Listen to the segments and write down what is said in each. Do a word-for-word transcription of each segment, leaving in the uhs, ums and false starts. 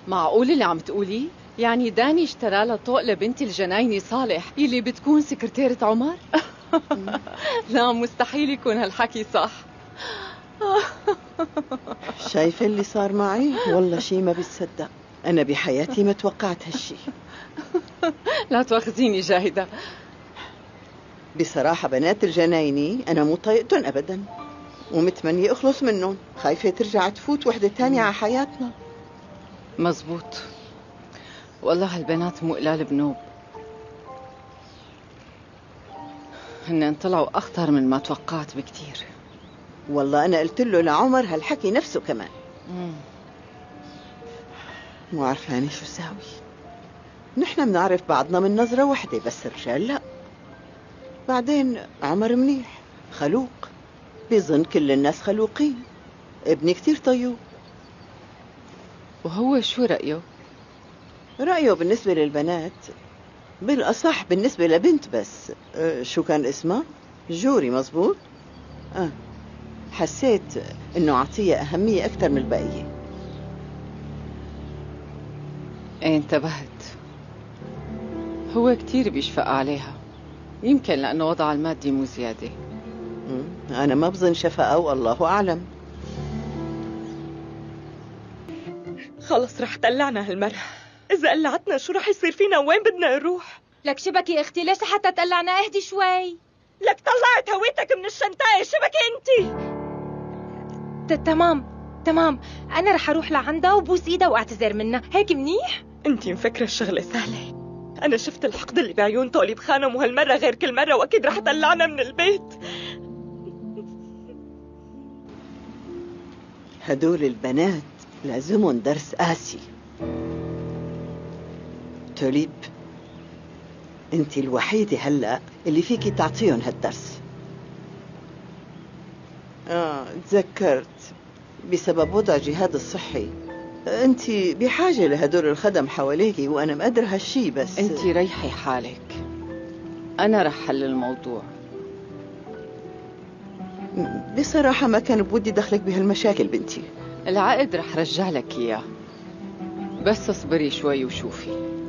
معقول اللي عم تقولي؟ يعني داني اشترى لها طوق لبنتي الجنايني صالح يلي بتكون سكرتيرة عمر؟ لا مستحيل يكون هالحكي صح. شايفة اللي صار معي؟ والله شي ما بتصدق. أنا بحياتي ما توقعت هالشي. لا تواخذيني جاهدة. بصراحة بنات الجنايني أنا مو طايقتن أبدا، ومتمنية أخلص منهم، خايفة ترجع تفوت وحدة تانية على حياتنا. مزبوط، والله هالبنات مو قلال بنوب، هن طلعوا أخطر من ما توقعت بكتير. والله أنا قلت له لعمر هالحكي نفسه كمان. مم. مو عارفاني شو ساوي. نحن بنعرف بعضنا من نظرة واحدة، بس الرجال لا. بعدين عمر منيح خلوق، بيظن كل الناس خلوقين. ابني كتير طيب. وهو شو رأيه؟ رأيه بالنسبة للبنات، بالأصح بالنسبة لبنت بس، أه شو كان اسمها؟ جوري مزبوط؟ أه حسيت إنه عطية أهمية أكتر من البقية. ايه انتبهت، هو كتير بيشفق عليها، يمكن لأنه وضعها المادي مو زيادة. أنا ما بظن شفقة والله أعلم. خلص رح تقلعنا هالمرة. إذا قلعتنا شو رح يصير فينا وين بدنا نروح؟ لك شبكي اختي، ليش حتى تقلعنا؟ اهدي شوي. لك طلعت هويتك من الشنطاية، شبكي انتي. تمام تمام، أنا رح أروح لعندها وبوس إيدها وأعتذر منها، هيك منيح؟ انتي مفكرة الشغلة سهلة؟ أنا شفت الحقد اللي بعيون طولي بخانم، وهالمرة غير كل مرة، وأكيد رح تقلعنا من البيت. هدول البنات لازمهم درس قاسي. توليب، انت الوحيدة هلأ اللي فيكي تعطيهم هالدرس. اه تذكرت، بسبب وضع جهاد الصحي انت بحاجة لهدول الخدم حواليكي، وانا مقدر هالشي، بس انت ريحي حالك، انا رح حل الموضوع. بصراحة ما كان بودي دخلك بهالمشاكل بنتي. العقد رح رجع لك اياه، بس اصبري شوي وشوفي.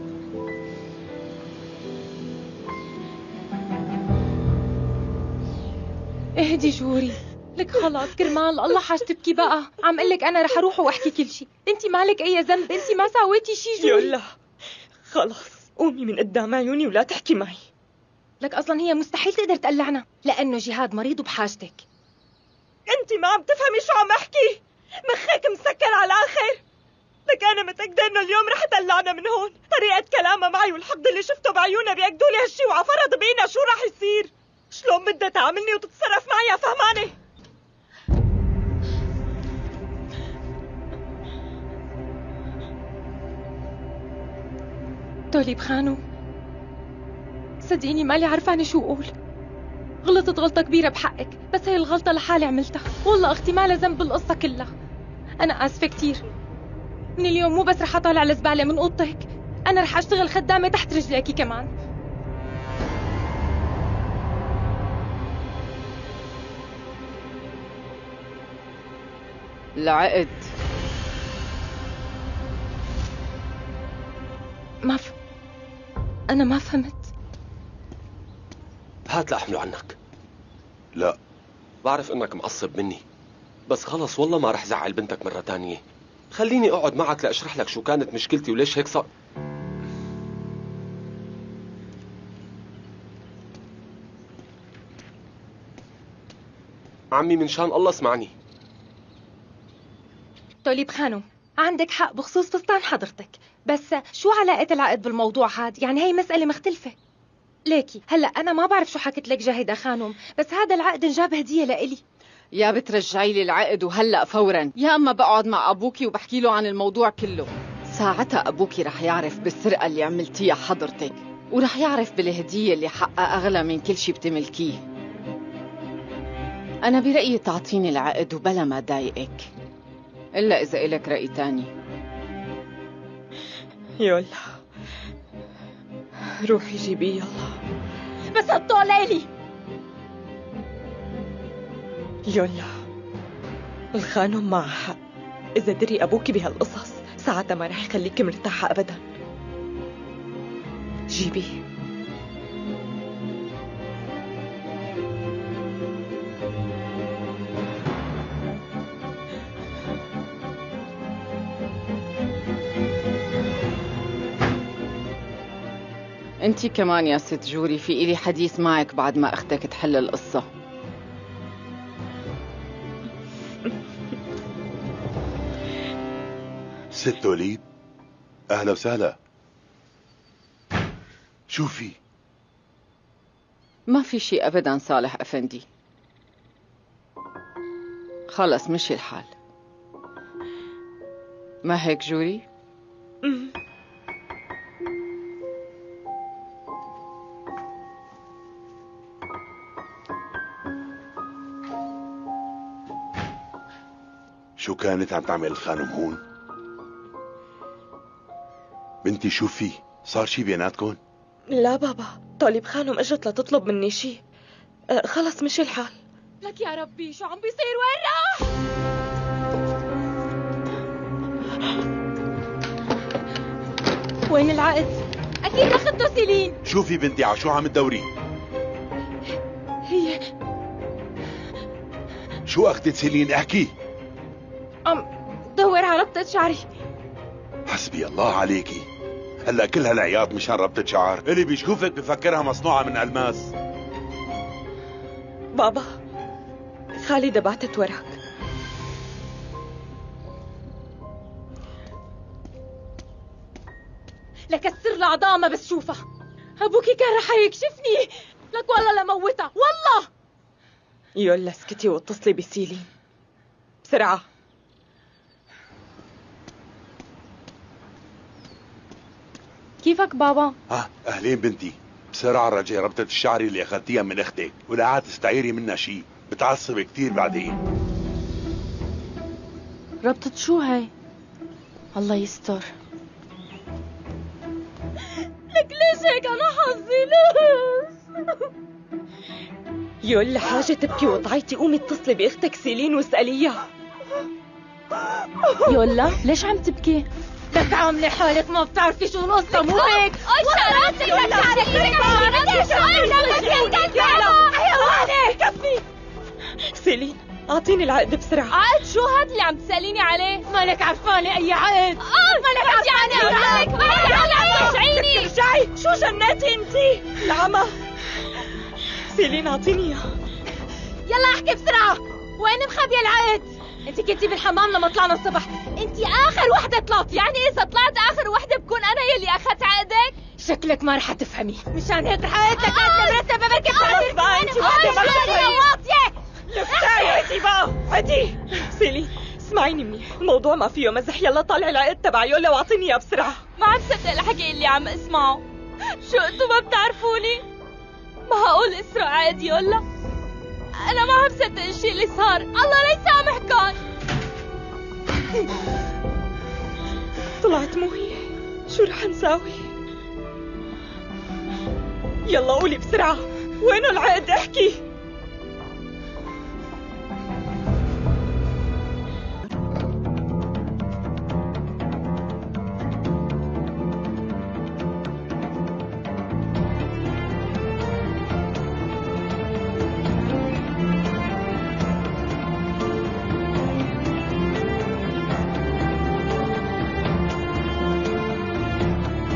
اهدي جوري، لك خلاص كرمال الله حاج تبكي بقى. عم قلك أنا رح أروح وأحكي كل شيء، انتي مالك أي ذنب، انتي ما سويتي شي جوري. يلا خلاص قومي من قدام عيوني ولا تحكي معي. لك أصلا هي مستحيل تقدر تقلعنا، لأنه جهاد مريض وبحاجتك. انتي ما عم تفهمي شو عم احكي، مخك مسكر على الآخر. لك أنا متأكدة إنه اليوم رح تقلعنا من هون. طريقة كلامها معي والحقد اللي شفته بعيونها بيأكدوا لي هالشي، وعفرض بينا شو رح يصير. شلون بدها تعاملني وتتصرف معي يا فهمانة؟ توليب خانو، صدقيني مالي عرفانة شو أقول. غلطت غلطة كبيرة بحقك، بس هي الغلطة لحالي عملتها. والله أختي ما لها ذنب بالقصة كلها. أنا آسفة كتير. من اليوم مو بس رح أطالع الزبالة من أوضتك، أنا رح أشتغل خدامة تحت رجليكي كمان. العقد ما ف... أنا ما فهمت. هات لأحمله عنك. لا بعرف إنك معصب مني، بس خلص والله ما رح زعل بنتك مرة تانية. خليني أقعد معك لأشرح لك شو كانت مشكلتي وليش هيك صار. عمي من شان الله اسمعني. توليب خانم، عندك حق بخصوص فستان حضرتك، بس شو علاقة العقد بالموضوع هاد؟ يعني هي مسألة مختلفة. ليكي هلأ أنا ما بعرف شو حكت لك جاهدة خانم، بس هذا العقد انجاب هدية لإلي. يا بترجعي لي العقد وهلأ فورا، يا أما بقعد مع أبوكي وبحكي له عن الموضوع كله. ساعتها أبوكي رح يعرف بالسرقة اللي عملتيها حضرتك، ورح يعرف بالهدية اللي حقها أغلى من كل شي بتملكيه. أنا برأيي تعطيني العقد وبلا ما ضايقك، إلا إذا إلك رأي تاني. يلا روحي جيبيه يلا. بس هالطوق ليلي. يلا الخانم معها حق، إذا دري أبوكي بهالقصص ساعتها ما رح يخليك مرتاحة أبدا. جيبي. انتي كمان يا ست جوري في إلي حديث معك بعد ما أختك تحل القصة. ست وليد، أهلا وسهلا. شو في؟ ما في شي أبدا صالح أفندي، خلص مشي الحال. ما هيك جوري؟ شو كانت عم تعمل الخانم هون؟ بنتي شو في؟ صار شي بيناتكن؟ لا بابا، طالب خانم اجت لتطلب مني شي. أه خلص مشي الحال. لك يا ربي شو عم بيصير؟ وين راح؟ وين العقد؟ اكيد اخذته سيلين. شوفي بنتي ع شو عم تدوري؟ هي شو اخذت سيلين؟ احكي. عم دور على ربطة شعري. حسبي الله عليكي، هلا كل هالعياط مشان ربطة شعر؟ اللي بيشوفك بفكرها مصنوعة من الماس. بابا خالدة بعتت وراك. لكسر الأعضاء ما بس شوفها. أبوكي كان رح يكشفني. لك والله لموتها والله. يلا اسكتي واتصلي بسيلين بسرعة. كيفك بابا؟ ها اهلين بنتي، بسرعة رجعي ربطة الشعر اللي اخذتيها من اختك، ولا عاد تستعيري منها شيء، بتعصب كثير بعدين. ربطة شو هاي؟ الله يستر. لك ليش هيك؟ أنا حظي ليش؟ يلا حاجة تبكي وتعيطي، قومي اتصلي بأختك سيلين واسأليها. يلا ليش عم تبكي؟ لك عاملة حالك ما بتعرفي شو القصة مو هيك؟ شرطتك حيوانة كفي. سيلين اعطيني العقد بسرعة. عقد شو هاد اللي عم تسأليني عليه؟ مالك عرفانة أي عقد؟ مالك عرفانة مالك مالك عم ترجعيني. ترجعي شو جناتي انتي؟ العمى. سيلين اعطيني اياه. يلا احكي بسرعة، وين مخبية العقد؟ انت كنتي بالحمام لما طلعنا الصبح، انت اخر وحدة طلعت، يعني اذا طلعت اخر وحدة بكون انا يلي اخذت عقدك؟ شكلك ما رح تفهمي، مشان هيك رح قلت لك انت مرتبة بركي بتعرفي بقى انت وحدة ما بتفهمي. واطية. لفتاي عدي بقى عدي. سيلين اسمعيني منيح، الموضوع ما فيه مزح، يلا طالعي العقد تبع يولا واعطيني اياه بسرعة. ما عم صدق الحكي اللي عم اسمعه. شو انتو ما بتعرفوني؟ ما هقول اسرق عقد يولا؟ انا ما عم صدق الشيء اللي صار، الله لا يسامحكن. طلعت مو هي، شو رح نساوي؟ يلا قولي بسرعة، وينه العقد؟ احكي.